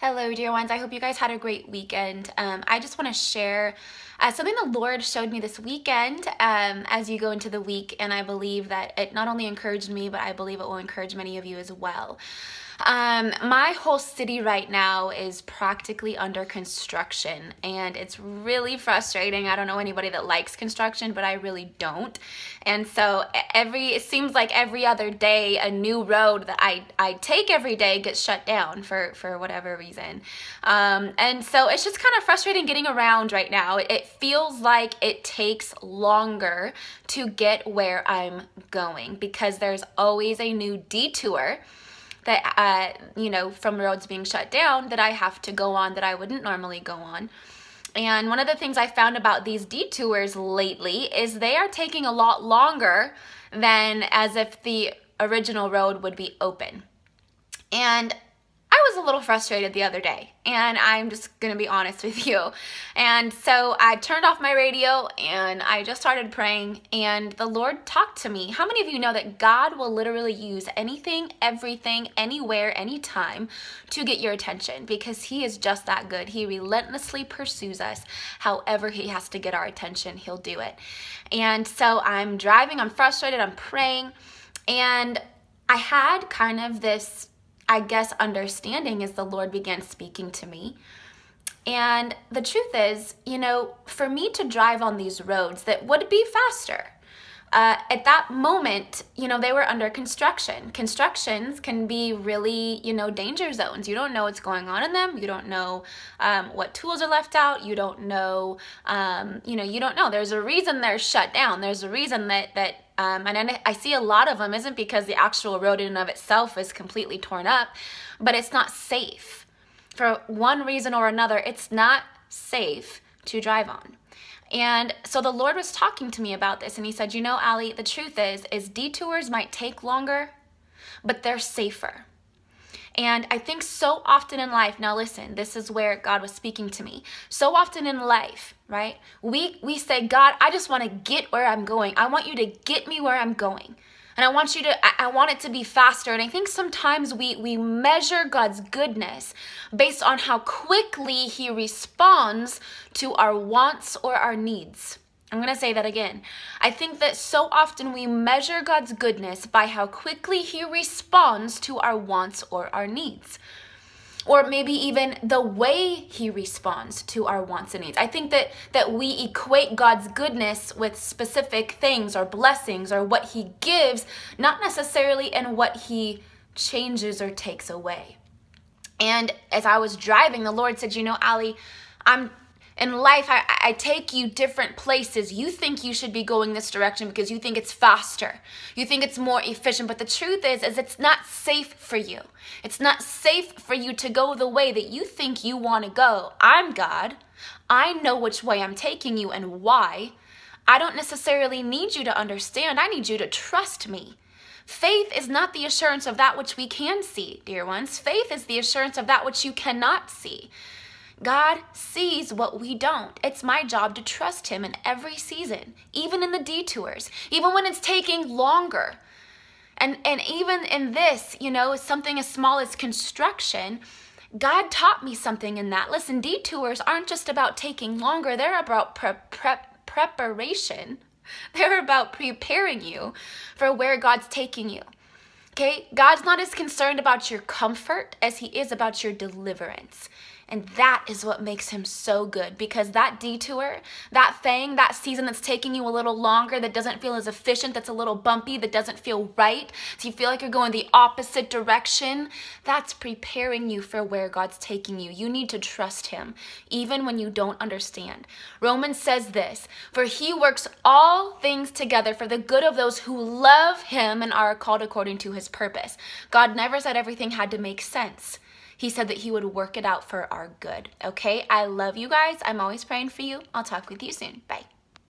Hello, dear ones. I hope you guys had a great weekend. I just want to share something the Lord showed me this weekend as you go into the week, and I believe that it not only encouraged me, but I believe it will encourage many of you as well. My whole city right now is practically under construction, and it's really frustrating. I don't know anybody that likes construction, but I really don't. And so it seems like every other day a new road that I take every day gets shut down for whatever reason. And so it's just kind of frustrating getting around right now. It feels like it takes longer to get where I'm going because there's always a new detour that, from roads being shut down that I have to go on that I wouldn't normally go on. And one of the things I found about these detours lately is they are taking a lot longer than as if the original road would be open. And I was a little frustrated the other day, and I'm just gonna be honest with you. And so I turned off my radio and I just started praying, and the Lord talked to me. How many of you know that God will literally use anything, everything, anywhere, anytime to get your attention? Because He is just that good. He relentlessly pursues us. However He has to get our attention, He'll do it. And so I'm driving, I'm frustrated, I'm praying, and I had kind of this, I guess, understanding as the Lord began speaking to me. And the truth is, for me to drive on these roads that would be faster, at that moment, they were under construction. Constructions can be really, danger zones. You don't know what's going on in them. You don't know what tools are left out. You don't know, you don't know. There's a reason they're shut down. There's a reason and I see a lot of them isn't because the actual road in and of itself is completely torn up, but it's not safe. For one reason or another, it's not safe to drive on. And so the Lord was talking to me about this, and He said, Allie, the truth is detours might take longer, but they're safer. And I think so often in life, now listen, this is where God was speaking to me. So often in life, right, we say, God, I just want to get where I'm going. I want you to get me where I'm going. And I want it to be faster. And I think sometimes we measure God's goodness based on how quickly He responds to our wants or our needs. I'm going to say that again. I think that so often we measure God's goodness by how quickly He responds to our wants or our needs. Or maybe even the way He responds to our wants and needs. I think that we equate God's goodness with specific things or blessings or what He gives, not necessarily in what He changes or takes away. And as I was driving, the Lord said, Allie, in life, I take you different places. You think you should be going this direction because you think it's faster. You think it's more efficient. But the truth is it's not safe for you. It's not safe for you to go the way that you think you want to go. I'm God. I know which way I'm taking you and why. I don't necessarily need you to understand. I need you to trust me. Faith is not the assurance of that which we can see, dear ones. Faith is the assurance of that which you cannot see. God sees what we don't. It's my job to trust Him in every season, even in the detours, even when it's taking longer. And even in this, something as small as construction, God taught me something in that. Listen, detours aren't just about taking longer. They're about preparation. They're about preparing you for where God's taking you. Okay? God's not as concerned about your comfort as He is about your deliverance. And that is what makes Him so good, because that detour, that thing, that season that's taking you a little longer, that doesn't feel as efficient, that's a little bumpy, that doesn't feel right, so you feel like you're going the opposite direction, that's preparing you for where God's taking you. You need to trust Him, even when you don't understand. Romans says this, for He works all things together for the good of those who love Him and are called according to His purpose. God never said everything had to make sense. He said that He would work it out for our good. Okay? I love you guys. I'm always praying for you. I'll talk with you soon. Bye.